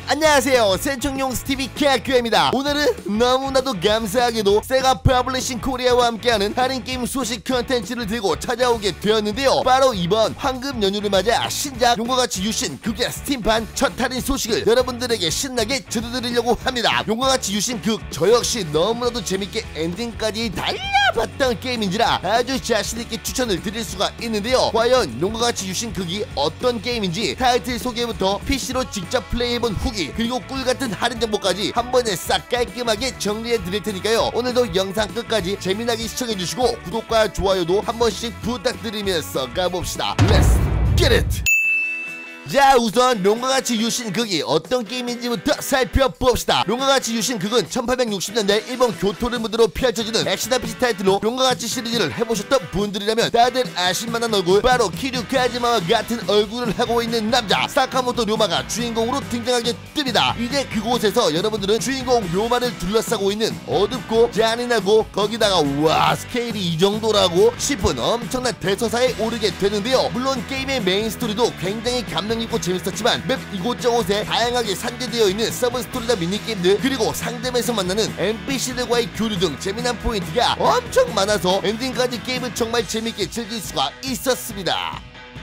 안녕하세요, 센총용 스티비 캣교입니다. 오늘은 너무나도 감사하게도 세가 퍼블리싱 코리아와 함께하는 할인게임 소식 컨텐츠를 들고 찾아오게 되었는데요. 바로 이번 황금 연휴를 맞아 신작 용과같이 유신 극의 스팀판 첫 할인 소식을 여러분들에게 신나게 전해드리려고 합니다. 용과같이 유신 극, 저 역시 너무나도 재밌게 엔딩까지 달려봤던 게임인지라 아주 자신있게 추천을 드릴 수가 있는데요. 과연 용과같이 유신 극이 어떤 게임인지 타이틀 소개부터 PC로 직접 플레이해본 후기, 그리고 꿀같은 할인 정보까지 한 번에 싹 깔끔하게 정리해 드릴 테니까요. 오늘도 영상 끝까지 재미나게 시청해주시고 구독과 좋아요도 한 번씩 부탁드리면서 가봅시다. Let's get it! 자, 우선 용과같이 유신 극이 어떤 게임인지부터 살펴봅시다. 용과같이 유신 극은 1860년대 일본 교토를 무드로 펼쳐지는 액션 RPG 타이틀로 용과같이 시리즈를 해보셨던 분들이라면 다들 아실만한 얼굴, 바로 키류 카즈마와 같은 얼굴을 하고 있는 남자 사카모토 료마가 주인공으로 등장하게 뜹니다. 이제 그곳에서 여러분들은 주인공 료마를 둘러싸고 있는 어둡고 잔인하고 거기다가 와 스케일이 이 정도라고 싶은 엄청난 대서사에 오르게 되는데요. 물론 게임의 메인 스토리도 굉장히 감명 있고 재밌었지만 맵 이곳저곳에 다양하게 산재되어 있는 서브 스토리나 미니게임들, 그리고 상점에서 만나는 NPC들과의 교류 등 재미난 포인트가 엄청 많아서 엔딩까지 게임을 정말 재밌게 즐길 수가 있었습니다.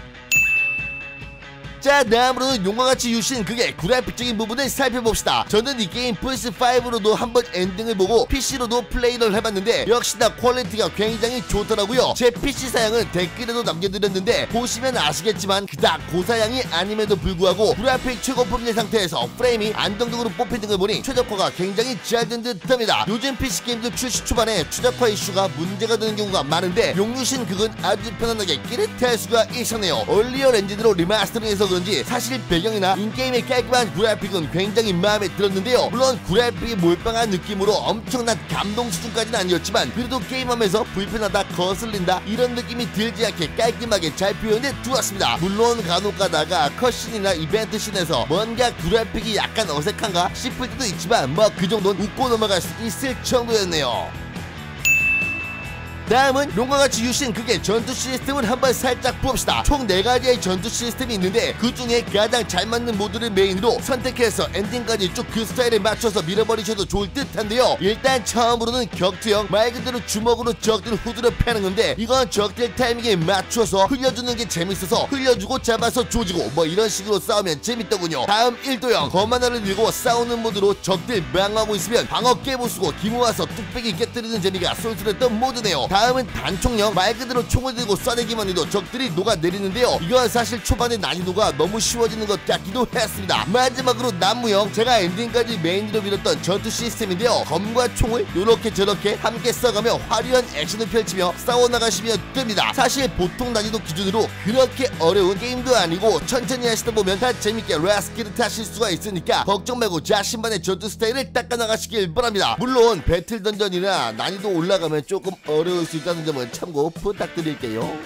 자, 다음으로는 용과같이 유신 극의 그래픽적인 부분을 살펴봅시다. 저는 이 게임 플스5로도 한번 엔딩을 보고 PC로도 플레이를 해봤는데 역시나 퀄리티가 굉장히 좋더라고요. 제 PC 사양은 댓글에도 남겨드렸는데 보시면 아시겠지만 그닥 고사양이 아님에도 불구하고 그래픽 최고품질 상태에서 프레임이 안정적으로 뽑히는 걸 보니 최적화가 굉장히 잘 된 듯합니다. 요즘 PC 게임들 출시 초반에 최적화 이슈가 문제가 되는 경우가 많은데 용유신 극은 아주 편안하게 끼릿할 수가 있었네요. 얼리얼 엔진으로 리마스터링해서 그런지 사실 배경이나 인게임의 깔끔한 그래픽은 굉장히 마음에 들었는데요. 물론 그래픽이 몰빵한 느낌으로 엄청난 감동 수준까지는 아니었지만 그래도 게임하면서 불편하다, 거슬린다 이런 느낌이 들지 않게 깔끔하게 잘 표현해 두었습니다. 물론 간혹 가다가 컷신이나 이벤트 씬에서 뭔가 그래픽이 약간 어색한가 싶을 때도 있지만 뭐 그 정도는 웃고 넘어갈 수 있을 정도였네요. 다음은 용과같이 유신 극의 전투 시스템을 한번 살짝 봅시다. 총 4가지의 전투 시스템이 있는데 그 중에 가장 잘 맞는 모드를 메인으로 선택해서 엔딩까지 쭉 그 스타일에 맞춰서 밀어버리셔도 좋을 듯한데요. 일단 처음으로는 격투형, 말 그대로 주먹으로 적들을 후드려 패는 건데 이건 적들 타이밍에 맞춰서 흘려주는 게 재밌어서 흘려주고 잡아서 조지고 뭐 이런 식으로 싸우면 재밌더군요. 다음 1도형, 검 하나를 들고 싸우는 모드로 적들 방어하고 있으면 방어 깨부수고 기모아서 뚝배기 깨뜨리는 재미가 쏠쏠했던 모드네요. 다음은 단총형, 말 그대로 총을 들고 쏴대기만 해도 적들이 녹아내리는데요. 이건 사실 초반에 난이도가 너무 쉬워지는 것 같기도 했습니다. 마지막으로 난무형, 제가 엔딩까지 메인으로 밀었던 전투 시스템인데요. 검과 총을 요렇게 저렇게 함께 써가며 화려한 액션을 펼치며 싸워나가시면 됩니다. 사실 보통 난이도 기준으로 그렇게 어려운 게임도 아니고 천천히 하시다 보면 다 재밌게 라스키를 타실 수가 있으니까 걱정 말고 자신만의 전투 스타일을 닦아나가시길 바랍니다. 물론 배틀 던전이나 난이도 올라가면 조금 어려울 수 있다는 점은 참고 부탁드릴게요.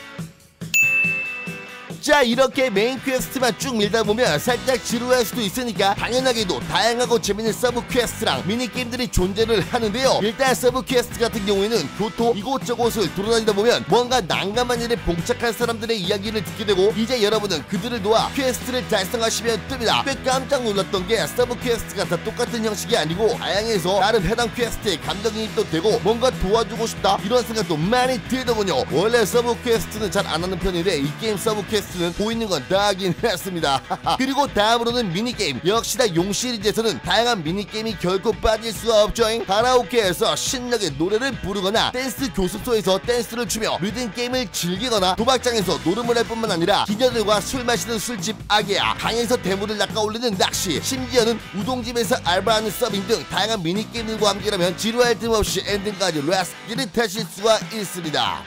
자, 이렇게 메인 퀘스트만 쭉 밀다 보면 살짝 지루할 수도 있으니까 당연하게도 다양하고 재밌는 서브 퀘스트랑 미니게임들이 존재를 하는데요. 일단 서브 퀘스트 같은 경우에는 교토 이곳저곳을 돌아다니다 보면 뭔가 난감한 일에 봉착한 사람들의 이야기를 듣게 되고 이제 여러분은 그들을 도와 퀘스트를 달성하시면 됩니다. 꽤 깜짝 놀랐던 게 서브 퀘스트가 다 똑같은 형식이 아니고 다양해서 나름 해당 퀘스트에 감정이입도 되고 뭔가 도와주고 싶다 이런 생각도 많이 들더군요. 원래 서브 퀘스트는 잘 안 하는 편인데 이 게임 서브 퀘스트 보이는 건 다 하긴 했습니다. 그리고 다음으로는 미니게임, 역시나 용 시리즈에서는 다양한 미니게임이 결코 빠질 수가 없죠잉. 카라오케에서 신나게 노래를 부르거나 댄스 교습소에서 댄스를 추며 리듬게임을 즐기거나 도박장에서 노름을 할 뿐만 아니라 기녀들과 술 마시는 술집 아게야, 강에서 대물을 낚아올리는 낚시, 심지어는 우동집에서 알바하는 서빙 등 다양한 미니게임들과 함께라면 지루할 틈 없이 엔딩까지 라스키를 타실 수가 있습니다.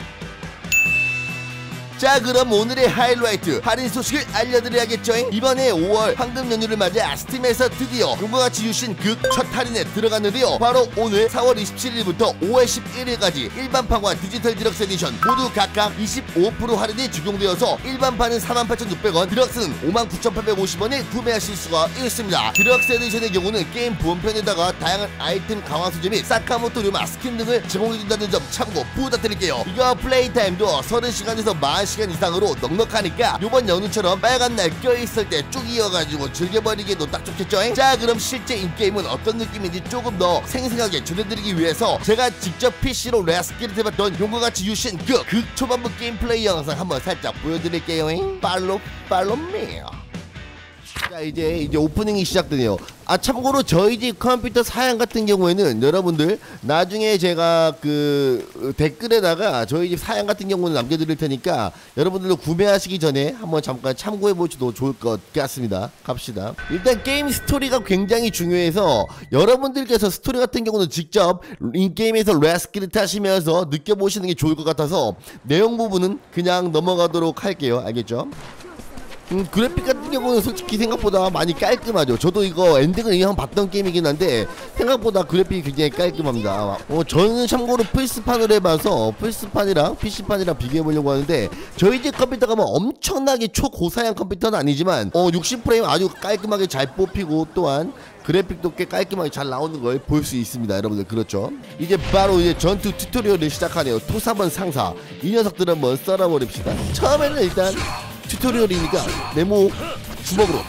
자, 그럼 오늘의 하이라이트 할인 소식을 알려드려야겠죠. 이번에 5월 황금 연휴를 맞아 스팀에서 드디어 용과같이 유신 극 첫 할인에 들어갔는데요. 바로 오늘 4월 27일부터 5월 11일까지 일반판과 디지털 디럭스 에디션 모두 각각 25% 할인이 적용되어서 일반판은 48,600원, 디럭스는 59,850원에 구매하실 수가 있습니다. 디럭스 에디션의 경우는 게임 본편에다가 다양한 아이템 강화 소재 및 사카모토 료마 스킨 등을 제공해준다는 점 참고 부탁드릴게요. 이거 플레이 타임도 30시간에서 40시간 16시간 이상으로 넉넉하니까 요번 연휴처럼 빨간 날 껴있을 때 쭉 이어가지고 즐겨버리기도 딱 좋겠죠? 자, 그럼 실제 인게임은 어떤 느낌인지 조금 더 생생하게 전해드리기 위해서 제가 직접 PC로 레스키를 해봤던 용과 같이 유신 극 초반부 게임 플레이 영상 한번 살짝 보여드릴게요. 팔로우 미. 자, 이제 오프닝이 시작되네요. 아, 참고로 저희 집 컴퓨터 사양 같은 경우에는 여러분들 나중에 제가 그 댓글에다가 저희 집 사양 같은 경우는 남겨드릴 테니까 여러분들도 구매하시기 전에 한번 잠깐 참고해 보셔도 좋을 것 같습니다. 갑시다. 일단 게임 스토리가 굉장히 중요해서 여러분들께서 스토리 같은 경우는 직접 인게임에서 레스키를 타시면서 느껴보시는 게 좋을 것 같아서 내용 부분은 그냥 넘어가도록 할게요. 알겠죠? 그래픽 같은 경우는 솔직히 생각보다 많이 깔끔하죠. 저도 이거 엔딩을 이미 한번 봤던 게임이긴 한데 생각보다 그래픽이 굉장히 깔끔합니다. 저는 참고로 플스판으로 해봐서 플스판이랑 PC판이랑 비교해보려고 하는데 저희 집 컴퓨터가 뭐 엄청나게 초고사양 컴퓨터는 아니지만 60프레임 아주 깔끔하게 잘 뽑히고 또한 그래픽도 꽤 깔끔하게 잘 나오는 걸 볼 수 있습니다. 여러분들 그렇죠? 이제 바로 이제 전투 튜토리얼을 시작하네요. 토사번 상사 이 녀석들 한번 썰어버립시다. 처음에는 일단 튜토리얼이니까 네모 주먹으로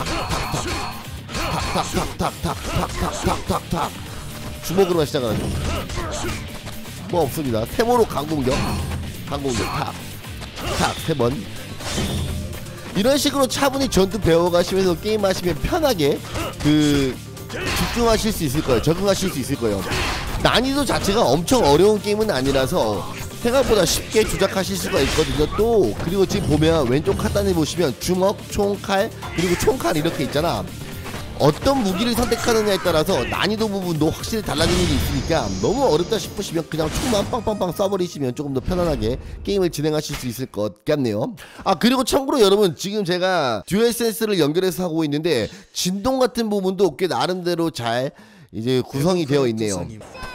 탁탁탁탁탁탁탁탁탁탁탁탁탁탁 주먹으로만 시작하는 거. 뭐 없습니다. 세모로 강공격 탁탁 3번 이런 식으로 차분히 전투 배워가시면서 게임하시면 편하게 집중하실 수 있을 거예요. 적응하실 수 있을 거예요. 난이도 자체가 엄청 어려운 게임은 아니라서 생각보다 쉽게 조작하실 수가 있거든요. 또 그리고 지금 보면 왼쪽 하단에 보시면 주먹, 총칼, 그리고 총칼 이렇게 있잖아. 어떤 무기를 선택하느냐에 따라서 난이도 부분도 확실히 달라지는 게 있으니까 너무 어렵다 싶으시면 그냥 총만 빵빵빵 쏴버리시면 조금 더 편안하게 게임을 진행하실 수 있을 것 같네요. 아, 그리고 참고로 여러분 지금 제가 듀얼센스를 연결해서 하고 있는데 진동 같은 부분도 꽤 나름대로 잘 이제 구성이 되어 있네요.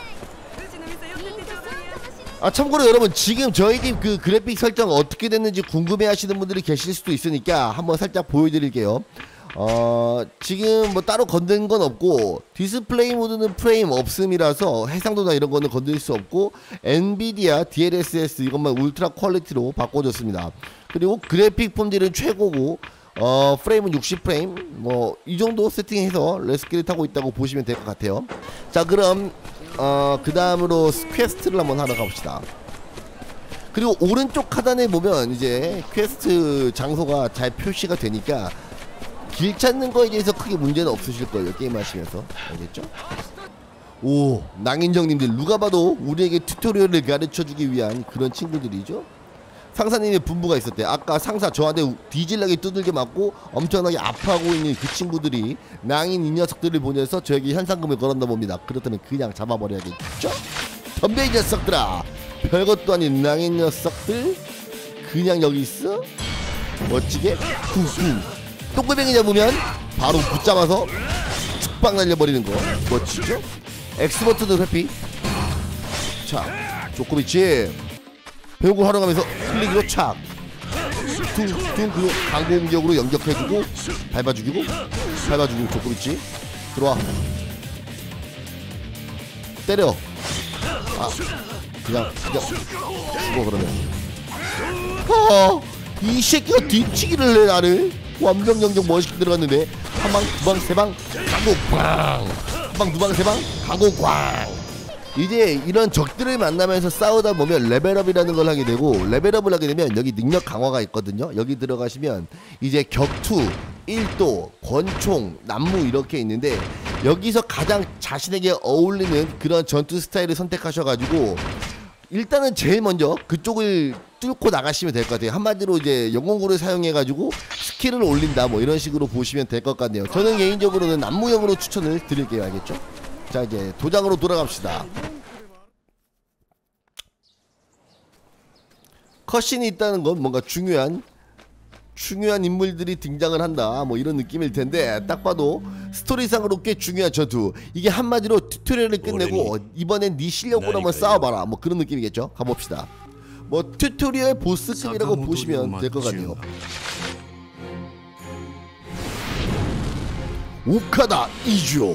아, 참고로 여러분 지금 저희 집 그 그래픽 설정 어떻게 됐는지 궁금해 하시는 분들이 계실 수도 있으니까 한번 살짝 보여드릴게요. 지금 뭐 따로 건든 건 없고 디스플레이 모드는 프레임 없음이라서 해상도나 이런 거는 건들 수 없고 엔비디아 DLSS 이것만 울트라 퀄리티로 바꿔줬습니다. 그리고 그래픽 품질은 최고고 프레임은 60프레임 뭐 이 정도 세팅해서 레스키를 타고 있다고 보시면 될 것 같아요. 자, 그럼 그 다음으로 퀘스트를 한번 하러 가봅시다. 그리고 오른쪽 하단에 보면 이제 퀘스트 장소가 잘 표시가 되니까 길 찾는 거에 대해서 크게 문제는 없으실 거예요. 게임 하시면서. 알겠죠? 오, 낭인정님들 누가 봐도 우리에게 튜토리얼을 가르쳐주기 위한 그런 친구들이죠. 상사님의 분부가 있었대. 아까 상사 저한테 뒤질나게 두들겨 맞고 엄청나게 아파하고 있는 그 친구들이 낭인 이 녀석들을 보내서 저에게 현상금을 걸었나 봅니다. 그렇다면 그냥 잡아버려야겠죠? 덤벼 이 녀석들아. 별것도 아닌 낭인 녀석들 그냥 여기 있어? 멋지게 쿵쿵 똥배뱅이 잡으면 바로 붙잡아서 축방 날려버리는 거 멋지죠? 엑스버튼도 회피. 자, 조코비치 배운 걸 활용하면서 클릭으로 착 퉁퉁 그 강공격으로 연격해주고 밟아주고 조코비치 들어와 때려. 아, 그냥 죽어. 그러면 이 새끼가 뒤치기를 해. 나를 완벽영정 멋있게 들어갔는데 한방 두방 세방 강공 꽝, 한방 두방 세방 강공 꽝. 이제 이런 적들을 만나면서 싸우다 보면 레벨업이라는 걸 하게 되고, 레벨업을 하게 되면 여기 능력 강화가 있거든요. 여기 들어가시면 이제 격투, 일도, 권총, 난무 이렇게 있는데 여기서 가장 자신에게 어울리는 그런 전투 스타일을 선택하셔가지고 일단은 제일 먼저 그쪽을 뚫고 나가시면 될 것 같아요. 한마디로 이제 영웅구를 사용해가지고 스킬을 올린다 뭐 이런 식으로 보시면 될 것 같네요. 저는 개인적으로는 난무형으로 추천을 드릴게요. 알겠죠? 자, 이제 도장으로 돌아갑시다. 컷신이 있다는 건 뭔가 중요한 인물들이 등장을 한다 뭐 이런 느낌일 텐데, 딱 봐도 스토리상으로 꽤 중요한 전투. 이게 한마디로 튜토리얼을 끝내고 이번엔 네 실력으로 한번 싸워봐라 뭐 그런 느낌이겠죠. 가봅시다. 뭐 튜토리얼 보스급이라고 보시면 될 것 같네요. 오카다 이주요.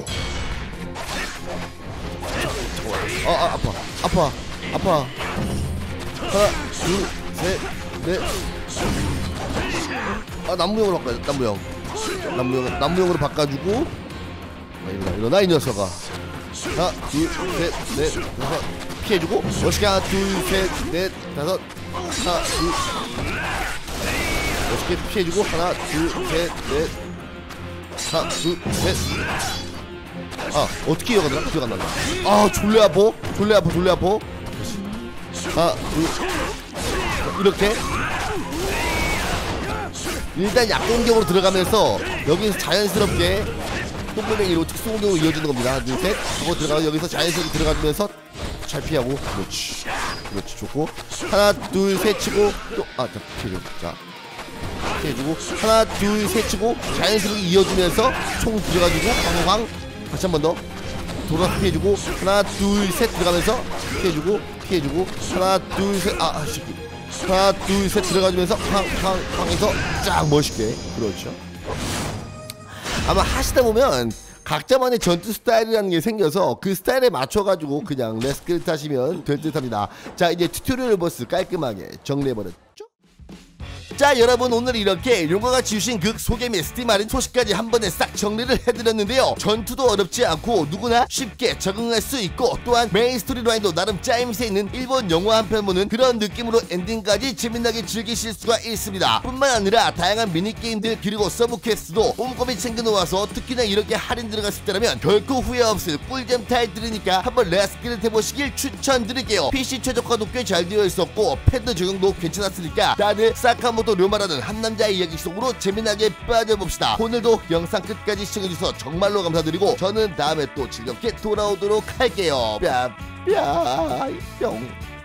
아파. 하나, 둘, 셋, 넷. 아, 남무형으로 바꿔. 남무형으로 바꿔주고. 일어나 이 녀석아. 하나 둘 셋 넷 다섯 피해주고. 멋있게 하나 둘 셋 넷 다섯. 하나 둘 멋있게 피해주고. 하나 둘 셋 넷 하나 둘 셋. 아 어떻게 이어가더라? 기억 안 난다. 아 졸래 아파. 하나 둘 이렇게. 일단 약공격으로 들어가면서 여기서 자연스럽게 똥물맹이로 특수공격으로 이어지는 겁니다. 하나 둘 셋 하고 들어가면 여기서 자연스럽게 들어가면서 잘 피하고. 그렇지 좋고. 하나 둘 셋 치고 또 자 피해주고. 하나 둘 셋 치고 자연스럽게 이어주면서 총 들어가지고 광광. 다시 한 번 더 돌아서 피해주고. 하나 둘 셋 들어가면서 피해주고. 하나 둘 셋 하나 둘 셋 들어가주면서 황해서 쫙 멋있게. 그렇죠. 아마 하시다 보면 각자만의 전투 스타일이라는 게 생겨서 그 스타일에 맞춰가지고 그냥 레스크릿 하시면 될 듯 합니다. 자 이제 튜토리얼 버스 깔끔하게 정리해버렸죠. 자 여러분, 오늘 이렇게 용과같이 주신 극 소개 및 스팀 할인 소식까지 한 번에 싹 정리를 해드렸는데요. 전투도 어렵지 않고 누구나 쉽게 적응할 수 있고, 또한 메인 스토리라인도 나름 짜임새 있는 일본 영화 한 편 보는 그런 느낌으로 엔딩까지 재미나게 즐기실 수가 있습니다. 뿐만 아니라 다양한 미니게임들 그리고 서브 퀘스트도 꼼꼼히 챙겨놓아서 특히나 이렇게 할인 들어갔을 때라면 결코 후회 없을 꿀잼 타이틀이니까 한번 레스키를 해보시길 추천드릴게요. PC 최적화도 꽤 잘 되어 있었고 패드 적용도 괜찮았으니까 다들 사카모토 료마라는 한남자의 이야기 속으로 재미나게 빠져봅시다. 오늘도 영상 끝까지 시청해주셔서 정말로 감사드리고 저는 다음에 또 즐겁게 돌아오도록 할게요. 뿅.